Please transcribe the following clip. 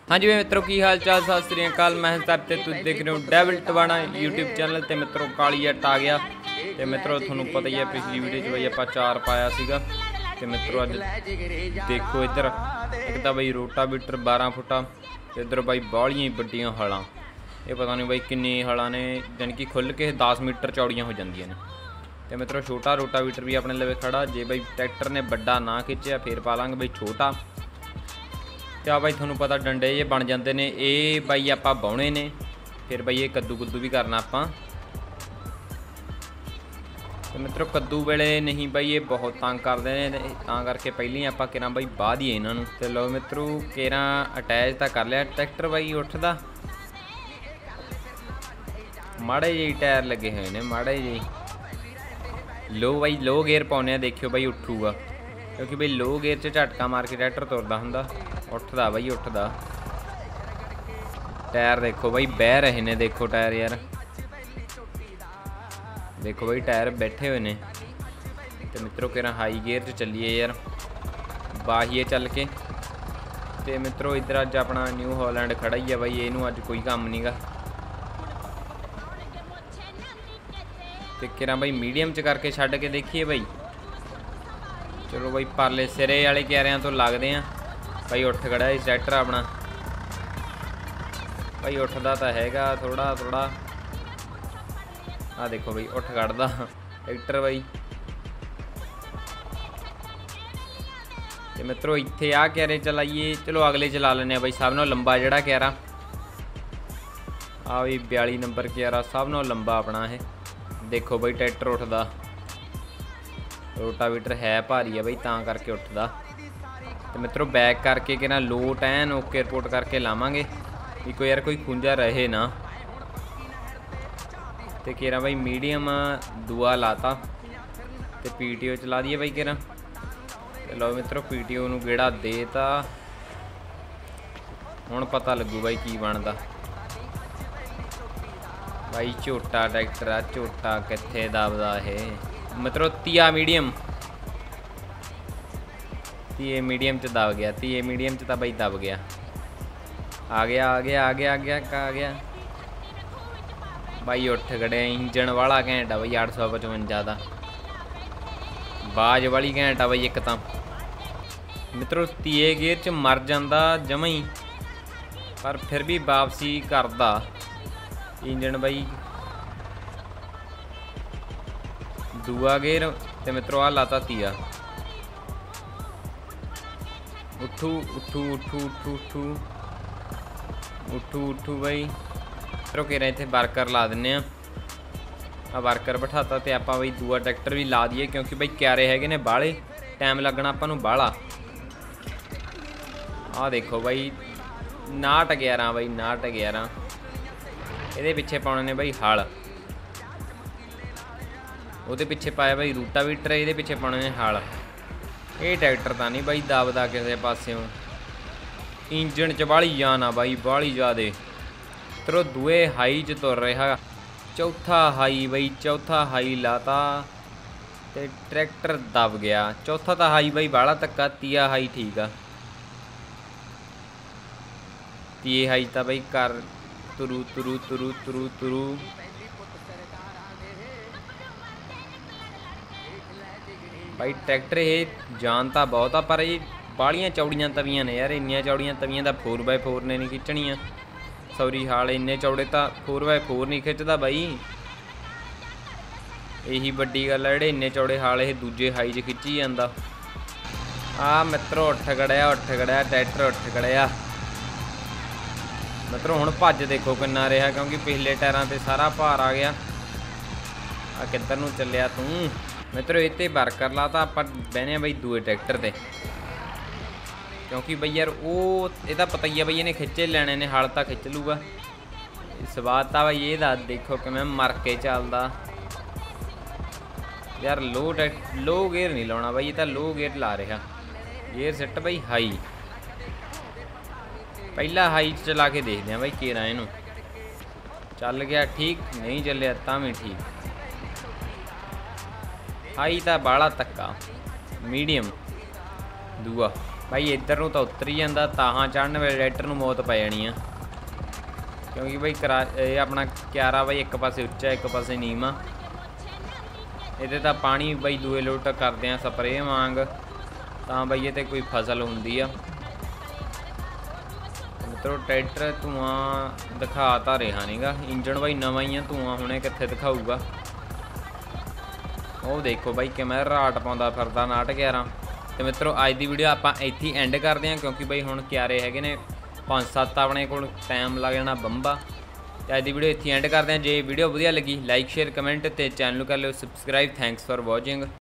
हाँ जी मित्रों की हाल चाल सत श्री अकाल। मैं साहब ते तुम देख रहे हो डेविल टवाना यूट्यूब चैनल ते मित्रों काली जट आ गया। तो मित्रों थानू पता ही है पिछली वीडियो च बई आप 4 पाया सीगा। तो मित्रों अज देखो इधर एक तो बई रोटावीटर 12 फुटा, इधर बई बालियां बड़ियां हलां। ये पता नहीं बई किन्नी हलां ने, यानी कि खुल के 10 मीटर चौड़ियां हो जांदियां ने। तो मित्रों छोटा रोटावीटर भी अपने लवे खड़ा, जे बई ट्रैक्टर ने बड़ा ना खिंचिया फिर पा लांगे बई छोटा। तो आ बई थोनू पता डंडे जे बन जाते हैं, ये बई आप बाउणे ने, फिर बई ये कद्दू कुद्दू भी करना आप। तो मित्रों कद्दू वेले नहीं बई ये बहुत तंग करते हैं, तां करके पहले आप केरा बई बाह दिए इन्हों। तो लो मित्रों केरा अटैच तो कर लिया ट्रैक्टर, बई उठदा माड़े जी टायर लगे हुए हैं, माड़े जी लो बई लो गेयर पाने, देखियो बई उठूगा, क्योंकि बई लो गेयर च झटका मार के ट्रैक्टर तुरदा हुंदा। उठदा बई उठदा। टायर देखो बई बह रहे ने, देखो टायर यार, देखो बई टायर बैठे हुए ने। तो मित्रों केरा हाई गेयर च चलीए यार, बाहिए चल के। तो मित्रों इधर अज अपना न्यू हॉलैंड खड़ा ही है बई, इनू अज कोई काम नहीं गा। तो केरा बई मीडियम च करके छड्ड के देखिए बई। चलो बई परले सिरे वाले क्यारियां तो लगते हैं बई। उठ खड़ा इस ट्रैक्टर अपना, बई उठदा तो हैगा थोड़ा थोड़ा। आ देखो बई उठ खड़दा ट्रैक्टर बई। तो मित्रों इत्थे आ क्यारे चलाइए, चलो अगले चला लें बई। सब नालों लंबा जिहड़ा क्यारा आ भी 42 नंबर क्यारा, सब नालों लंबा अपना है। देखो बई ट्रैक्टर उठदा, रोटावीटर है भारी है बई तां करके उठदा। तो मित्रों बैक करके कि ना लोट एन ओके रिपोर्ट करके लावांगे भी कोई यार कोई खुंजा रहे ना। तो केरा बई मीडियम दुआ लाता, तो पीटीओ चला दिए बई केरा। लो मित्रों पीटीओ नू गेड़ा देता, हुण पता लगू बई की बनदा। बई झोटा ट्रैक्टर आ, झोटा कित्थे दबदा है मित्रों। तीया मीडियम, तीए मीडियम च दब गया, तीए मीडियम च तो बई दब गया। आ गया आ गया आ गया आ गया आ गया बई। उठ खड़े इंजन वाला घैंट आ बई, 855 का बाज वाली घैंट आ बई। एक तो मित्रों तीए गेयर च मर जाता जमा ही, पर फिर भी वापसी करदा इंजन बई। दूआ गेयर ते मित्रों आ लाता तीया। उठू उठू उठू उठू उठू उठू उठू बई। मित्रों कह रहे थे वर्कर ला दें, आ वर्कर बिठाता। तो आप बई दूआ ट्रैक्टर भी ला दिए, क्योंकि बई क्यारे हैगे ने बाले, टाइम लगना आपां नूं बाला। आ देखो बई 911 बई, 911 ये पिछे पाने ने बई हल, वो पिछे पाया बई रोटावीटर, ये पिछे पाने ने हल। ये ट्रैक्टर तो नहीं बई दबदा किसी पास्यों, इंजन च बाली जान आ बई, बाली ज़्यादा। तो दूए हाई च तुर रहा, चौथा हाई बई, चौथा हाई लाता तो ट्रैक्टर दब गया। चौथा तो हाई बई बाला धक्का, तीया हाई ठीक आ। तीए हाई तो बई कर तुरू तुरू तुरू तुरू तुरू। भाई ट्रैक्टर ये जानता बहुत आ, पर ये बालियां चौड़ियां तवियां ने यार, इन्नियां चौड़ियां तवियां तो 4x4 ने नहीं खिंचनियां। सॉरी हाल इन्ने चौड़े तो 4x4 नहीं खिंचदा बई। यही वड्डी गल है, जेह्ड़े इन्ने चौड़े हाल ये दूजे हाई च खिंची जांदा। आ मित्रों उठ खड़िया ट्रैक्टर उठ खड़िया। मित्रों हुण भज देखो किन्ना रहा, क्योंकि पिछले टायरां ते सारा भार आ गया। आ किधर नूं चलिया तूं मित्रों। इत्ते वर्कर लाता, आप बहने बई दूए ट्रैक्टर ते, क्योंकि बई यार वो यदा पता ही है बई इन्हें खिंचे लेने ने, हल तो खिंच लूगा। स्वाद था बई ये देखो कि मैं मर के चलदा यार। लो गेयर नहीं लाना बई, ये तो लो गेयर ला रहा। गेयर सिट बई हाई, पहला हाई चला के देखते हैं बई केरा इनू चल गया ठीक, नहीं चलिया तां भी ठीक। हाई तो बाला धक्का, मीडियम दूआ ਬਾਈ ਇੱਧਰ ਨੂੰ ਤਾਂ ਉਤਰ ਹੀ ਜਾਂਦਾ, ਤਾਹਾਂ ਚੜ੍ਹਨ ਵੇਲੇ ਟਰੈਕਟਰ ਨੂੰ ਮੌਤ ਪੈ ਜਾਣੀ ਆ, ਕਿਉਂਕਿ ਬਾਈ ਇਹ ਆਪਣਾ ਕਿਆਰਾ ਬਾਈ ਇੱਕ ਪਾਸੇ ਉੱਚਾ ਇੱਕ ਪਾਸੇ ਨੀਵਾਂ। ਇਹਦੇ ਤਾਂ ਪਾਣੀ ਬਾਈ ਦੂਏ ਲੋਟ ਕਰਦੇ ਆ ਸਪਰੇਅ ਵਾਂਗ, ਤਾਂ ਬਾਈ ਇਹ 'ਤੇ ਕੋਈ ਫਸਲ ਹੁੰਦੀ ਆ। ਮਿੱਤਰੋ ਟਰੈਕਟਰ ਧੂਆਂ ਦਿਖਾ ਤਾਂ ਰਿਹਾ ਨੀਗਾ, ਇੰਜਣ ਬਾਈ ਨਵਾਂ ਹੀ ਆ, ਧੂਆਂ ਹੁਣੇ ਕਿੱਥੇ ਦਿਖਾਊਗਾ। ਉਹ ਦੇਖੋ ਬਾਈ ਕਿਵੇਂ ਰਾਟ ਪਾਉਂਦਾ ਫਿਰਦਾ 5911। ਤੇ ਮਿੱਤਰੋ ਅੱਜ ਦੀ ਵੀਡੀਓ ਆਪਾਂ ਇੱਥੇ ਐਂਡ ਕਰਦੇ ਹਾਂ, ਕਿਉਂਕਿ ਬਾਈ ਹੁਣ ਕਿਆਰੇ ਹੈਗੇ ਨੇ 5-7 ਆਪਣੇ ਕੋਲ, ਟਾਈਮ ਲੱਗ ਜਾਣਾ ਬੰਬਾ। ਤੇ ਅੱਜ ਦੀ ਵੀਡੀਓ ਇੱਥੇ ਐਂਡ ਕਰਦੇ ਹਾਂ। ਜੇ ਵੀਡੀਓ ਵਧੀਆ ਲੱਗੀ ਲਾਈਕ ਸ਼ੇਅਰ ਕਮੈਂਟ, ਤੇ ਚੈਨਲ ਨੂੰ ਕਰ ਲਿਓ ਸਬਸਕ੍ਰਾਈਬ। Thanks for ਵਾचिंग।